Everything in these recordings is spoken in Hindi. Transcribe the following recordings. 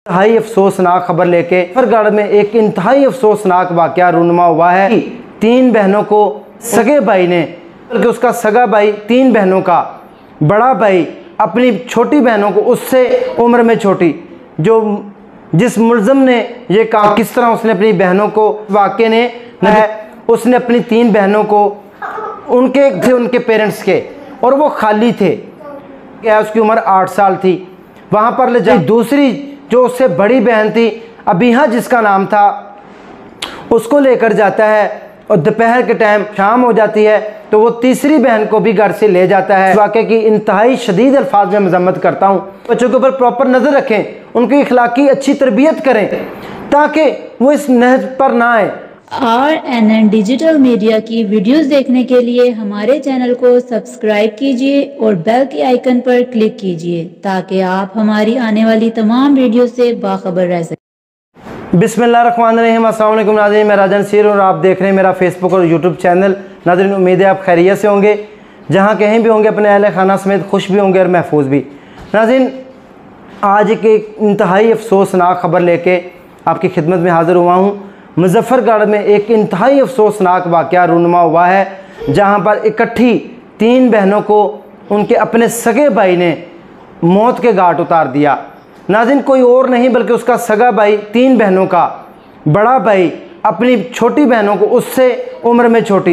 इंतहाई अफसोसनाक खबर लेके मुजफ्फरगढ़ में एक इंतहाई अफसोसनाक वाक़या रूनुमा हुआ है कि 3 बहनों को सगे भाई ने, बल्कि उसका सगा भाई 3 बहनों का बड़ा भाई अपनी छोटी बहनों को, उससे उम्र में छोटी, जिस मुलज़म ने ये काम, किस तरह उसने अपनी बहनों को, वाक़े ने उसने अपनी 3 बहनों को, उनके थे उनके पेरेंट्स के, और वो खाली थे, क्या उसकी उम्र 8 साल थी, वहाँ पर ले जाए दूसरी जो उससे बड़ी बहन थी अबीहा जिसका नाम था, उसको लेकर जाता है और दोपहर के टाइम शाम हो जाती है तो वो तीसरी बहन को भी घर से ले जाता है। वाक़े की इंतहाई शदीद अल्फाज में मज़म्मत करता हूँ। बच्चों के ऊपर प्रॉपर नज़र रखें, उनकी इखलाकी अच्छी तरबियत करें ताकि वो इस नहज पर ना आए। RNN डिजिटल मीडिया की वीडियोस देखने के लिए हमारे चैनल को सब्सक्राइब कीजिए और बेल के आइकन पर क्लिक कीजिए ताकि आप हमारी आने वाली तमाम वीडियो से बाखबर रह सकें। बिस्मिल्लाहिर्रहमानिर्रहीम। अस्सलाम वालेकुम नाज़रीन, मैं राजन सीर और आप देख रहे हैं मेरा फेसबुक और यूट्यूब चैनल। नाज़रीन, उम्मीद है आप खैरियत से होंगे, जहाँ कहीं भी होंगे अपने अहले खाना समेत खुश भी होंगे और महफूज भी। नाज़रीन, आज एक इंतहाई अफसोसनाक खबर लेके आपकी खिदमत में हाज़िर हुआ हूँ। मुजफ्फरगढ़ में एक इंतहाई अफसोसनाक वाक़या रूनुमा हुआ है, जहाँ पर इकट्ठी 3 बहनों को उनके अपने सगे भाई ने मौत के घाट उतार दिया। नाज़रीन, कोई और नहीं बल्कि उसका सगा भाई 3 बहनों का बड़ा भाई अपनी छोटी बहनों को, उससे उम्र में छोटी,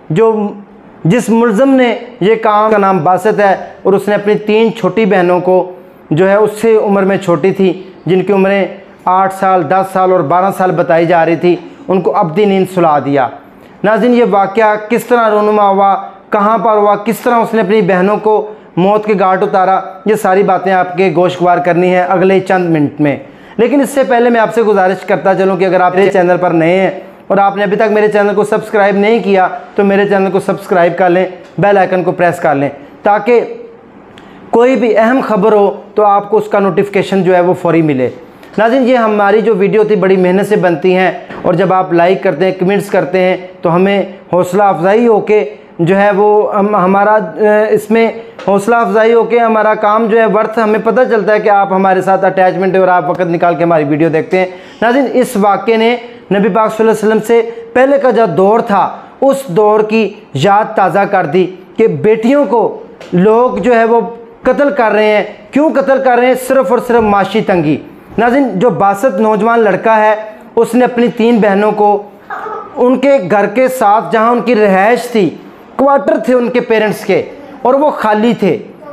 जिस मुलज़म ने ये काम, का नाम बासित है, और उसने अपनी 3 छोटी बहनों को जो है उससे उम्र में छोटी थी, जिनकी उम्रें 8 साल, 10 साल और 12 साल बताई जा रही थी, उनको अब्दी नींद सुला दिया। नाज़रीन, ये वाक़या किस तरह रूनुमा हुआ, कहाँ पर हुआ, किस तरह उसने अपनी बहनों को मौत के घाट उतारा, ये सारी बातें आपके गोश्तवार करनी है अगले चंद मिनट में। लेकिन इससे पहले मैं आपसे गुजारिश करता चलूँ कि अगर आप मेरे चैनल पर नए हैं और आपने अभी तक मेरे चैनल को सब्सक्राइब नहीं किया तो मेरे चैनल को सब्सक्राइब कर लें, बेल आइकन को प्रेस कर लें, ताकि कोई भी अहम खबर हो तो आपको उसका नोटिफिकेशन जो है वो फौरी मिले। नाज़रीन, ये हमारी जो वीडियो थी बड़ी मेहनत से बनती हैं, और जब आप लाइक करते हैं, कमेंट्स करते हैं, तो हमें हौसला अफजाई होके जो है वो हमारा इसमें हौसला अफजाई होके हमारा काम जो है वर्थ, हमें पता चलता है कि आप हमारे साथ अटैचमेंट है और आप वक्त निकाल के हमारी वीडियो देखते हैं। नाज़रीन, इस वाक़े ने नबी पाक सल्लल्लाहु अलैहि वसल्लम से पहले का जो दौर था उस दौर की याद ताज़ा कर दी कि बेटियों को लोग जो है वो कत्ल कर रहे हैं। क्यों कत्ल कर रहे हैं? सिर्फ़ और सिर्फ माशी तंगी। नाज़रीन, जो बासत नौजवान लड़का है उसने अपनी 3 बहनों को उनके घर के साथ, जहाँ उनकी रिहाइश थी, क्वार्टर थे उनके पेरेंट्स के, और वो खाली थे।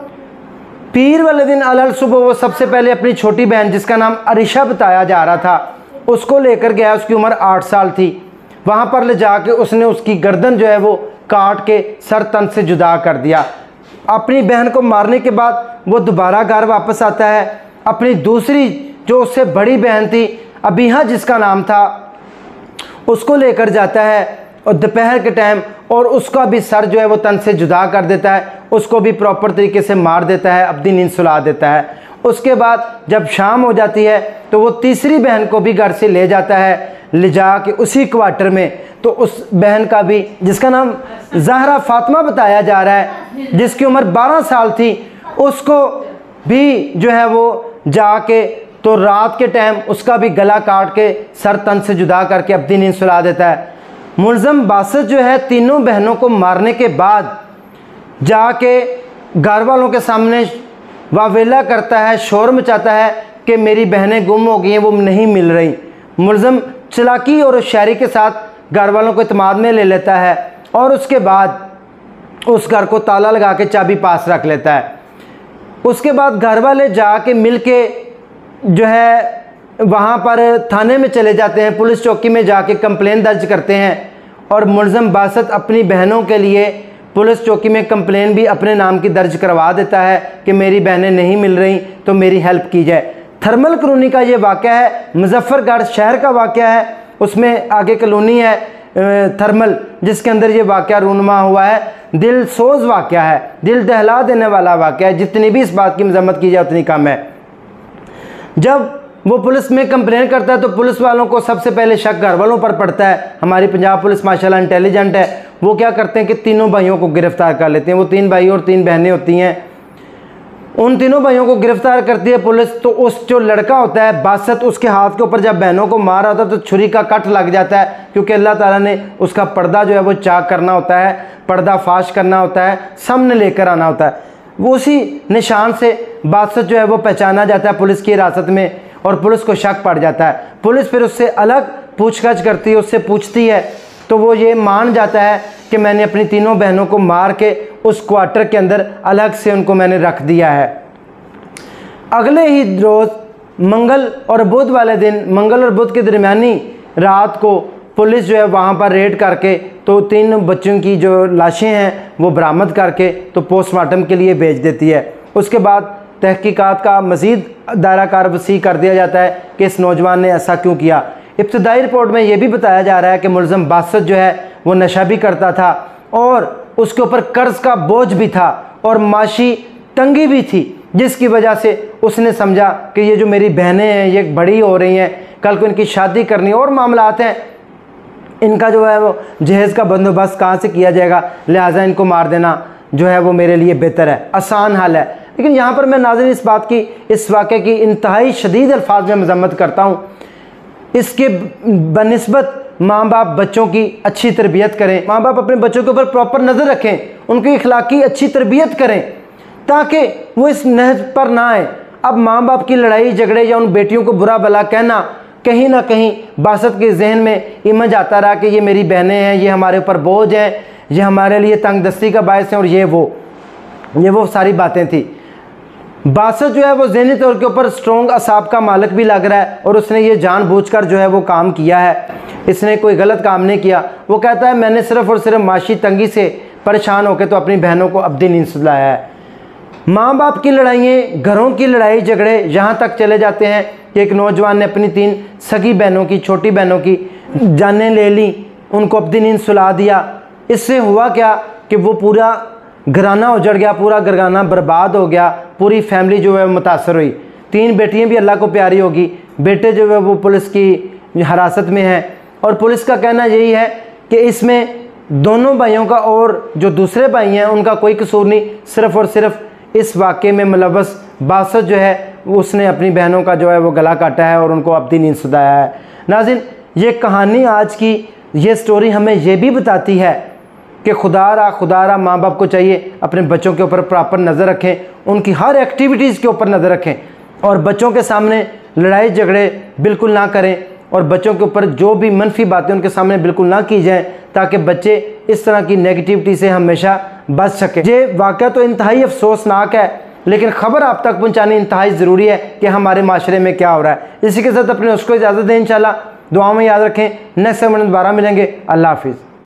पीर वाले दिन अलल सुबह वो सबसे पहले अपनी छोटी बहन, जिसका नाम अरिशा बताया जा रहा था, उसको लेकर गया। उसकी उम्र 8 साल थी। वहाँ पर ले जाके उसने उसकी गर्दन जो है वो काट के सर तन से जुदा कर दिया। अपनी बहन को मारने के बाद वो दोबारा घर वापस आता है। अपनी दूसरी जो उससे बड़ी बहन थी अबीहा जिसका नाम था, उसको लेकर जाता है और दोपहर के टाइम, और उसका भी सर जो है वो तन से जुदा कर देता है, उसको भी प्रॉपर तरीके से मार देता है, अब्दी नींद सुला देता है। उसके बाद जब शाम हो जाती है तो वो तीसरी बहन को भी घर से ले जाता है, ले जा के उसी क्वार्टर में, तो उस बहन का भी, जिसका नाम ज़हरा फातिमा बताया जा रहा है, जिसकी उम्र 12 साल थी, उसको भी जो है वो जाके तो रात के टाइम उसका भी गला काट के सर तन से जुदा करके अब्दी नींद सुला देता है। मुलज़म बासित जो है तीनों बहनों को मारने के बाद जाके घर वालों के सामने वावेला करता है, शोर मचाता है कि मेरी बहनें गुम हो गई हैं, वो नहीं मिल रही। मुलज़म चालाकी और होशियारी के साथ घर वालों को इत्मीनान में ले लेता है और उसके बाद उस घर को ताला लगा के चाबी पास रख लेता है। उसके बाद घर वाले जाके मिल के जो है वहाँ पर थाने में चले जाते हैं, पुलिस चौकी में जाके कंप्लेन दर्ज करते हैं, और मुलज़म बासित अपनी बहनों के लिए पुलिस चौकी में कंप्लेन भी अपने नाम की दर्ज करवा देता है कि मेरी बहनें नहीं मिल रही तो मेरी हेल्प की जाए। थर्मल कॉलोनी का ये वाक़या है, मुजफ्फरगढ़ शहर का वाक़या है, उसमें आगे कॉलोनी है थर्मल, जिसके अंदर ये वाक़या रूनुमा हुआ है। दिल सोज वाक़या है, दिल दहला देने वाला वाक़या है। जितनी भी इस बात की मजम्मत की जाए उतनी कम है। जब वो पुलिस में कंप्लेन करता है तो पुलिस वालों को सबसे पहले शक घर वालों पर पड़ता है। हमारी पंजाब पुलिस माशाल्लाह इंटेलिजेंट है। वो क्या करते हैं कि तीनों भाइयों को गिरफ्तार कर लेते हैं। वो 3 भाई और 3 बहनें होती हैं। उन तीनों भाइयों को गिरफ्तार करती है पुलिस। तो उस जो लड़का होता है बासत, उसके हाथ के ऊपर जब बहनों को मारा होता है तो छुरी का कट लग जाता है, क्योंकि अल्लाह ताला ने उसका पर्दा जो है वो चाक करना होता है, पर्दा फाश करना होता है, सामने लेकर आना होता है। वो उसी निशान से बासत जो है वो पहचाना जाता है पुलिस की हिरासत में, और पुलिस को शक पड़ जाता है। पुलिस फिर उससे अलग पूछताछ करती है, उससे पूछती है, तो वो ये मान जाता है कि मैंने अपनी तीनों बहनों को मार के उस क्वार्टर के अंदर अलग से उनको मैंने रख दिया है। अगले ही रोज़ मंगल और बुध वाले दिन, मंगल और बुध के दरमियानी रात को पुलिस जो है वहाँ पर रेड करके तो 3 बच्चों की जो लाशें हैं वो बरामद करके तो पोस्टमार्टम के लिए भेज देती है। उसके बाद तहकीकात का मज़ीद दायरा कार वसी कर दिया जाता है कि इस नौजवान ने ऐसा क्यों किया। इब्तदाई रिपोर्ट में ये भी बताया जा रहा है कि मुलज़म बासत जो है वो नशा भी करता था और उसके ऊपर कर्ज का बोझ भी था और माशी तंगी भी थी, जिसकी वजह से उसने समझा कि ये जो मेरी बहनें हैं ये बड़ी हो रही हैं, कल को इनकी शादी करनी और मामलात हैं, इनका जो है वो जहेज़ का बंदोबस्त कहाँ से किया जाएगा, लिहाजा इनको मार देना जो है वो मेरे लिए बेहतर है, आसान हल है। लेकिन यहाँ पर मैं नाज़रीन इस बात की, इस वाक़े की इंतहाई शदीद अल्फाज में मज़म्मत करता हूँ। इसके बनिस्बत माँ बाप बच्चों की अच्छी तरबियत करें, माँ बाप अपने बच्चों के ऊपर प्रॉपर नज़र रखें, उनकी इखलाकी अच्छी तरबियत करें ताकि वो इस नहज पर ना आए। अब माँ बाप की लड़ाई झगड़े या उन बेटियों को बुरा भला कहना कहीं ना कहीं बासत के जहन में इमज आता रहा कि ये मेरी बहनें हैं, ये हमारे ऊपर बोझ हैं, ये हमारे लिए तंगदस्ती का बायस है और ये वो सारी बातें थी। बासत जो है वो ज़हनी तौर के ऊपर स्ट्रॉन्ग असाब का मालिक भी लग रहा है और उसने ये जानबूझकर जो है वो काम किया है, इसने कोई गलत काम नहीं किया। वो कहता है मैंने सिर्फ़ और सिर्फ माशी तंगी से परेशान होकर तो अपनी बहनों को अब्दी नींद सुलाया है। माँ बाप की लड़ाइयाँ, घरों की लड़ाई झगड़े यहाँ तक चले जाते हैं कि एक नौजवान ने अपनी 3 सगी बहनों की, छोटी बहनों की जानें ले ली, उनको अब्दी नींद सुला दिया। इससे हुआ क्या कि वो पूरा घराना उजड़ गया, पूरा घराना बर्बाद हो गया, पूरी फैमिली जो है मुतासर हुई। 3 बेटियां भी अल्लाह को प्यारी होगी, बेटे जो है वो पुलिस की हिरासत में हैं और पुलिस का कहना यही है कि इसमें दोनों भाइयों का और जो दूसरे भाई हैं उनका कोई कसूर नहीं, सिर्फ़ और सिर्फ इस वाक़े में मुलव्वस बासत जो है उसने अपनी बहनों का जो है वो गला काटा है और उनको अब्दी नींद सुलाया है। नाज़रीन, ये कहानी आज की ये स्टोरी हमें ये भी बताती है कि खुदारा माँ बाप को चाहिए अपने बच्चों के ऊपर प्रॉपर नज़र रखें, उनकी हर एक्टिविटीज़ के ऊपर नज़र रखें और बच्चों के सामने लड़ाई झगड़े बिल्कुल ना करें और बच्चों के ऊपर जो भी मनफी बातें उनके सामने बिल्कुल ना की जाएं ताकि बच्चे इस तरह की नेगेटिविटी से हमेशा बच सकें। ये वाक़या तो इंतहाई अफसोसनाक है, लेकिन ख़बर आप तक पहुँचानी इंतहाई ज़रूरी है कि हमारे माशरे में क्या हो रहा है। इसी के साथ अपने उसको इजाज़त दें, इंशाल्लाह दुआ में याद रखें। नेक्स्ट सेगमेंट में दोबारा मिलेंगे। अल्लाह हाफिज़।